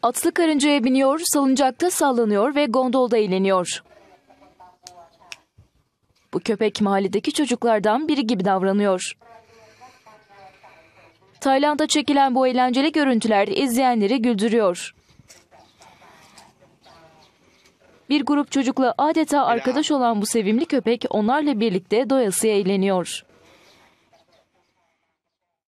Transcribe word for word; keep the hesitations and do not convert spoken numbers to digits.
Atlı karıncaya biniyor, salıncakta sallanıyor ve gondolda eğleniyor. Bu köpek mahalledeki çocuklardan biri gibi davranıyor. Tayland'da çekilen bu eğlenceli görüntüler izleyenleri güldürüyor. Bir grup çocukla adeta arkadaş olan bu sevimli köpek onlarla birlikte doyasıya eğleniyor.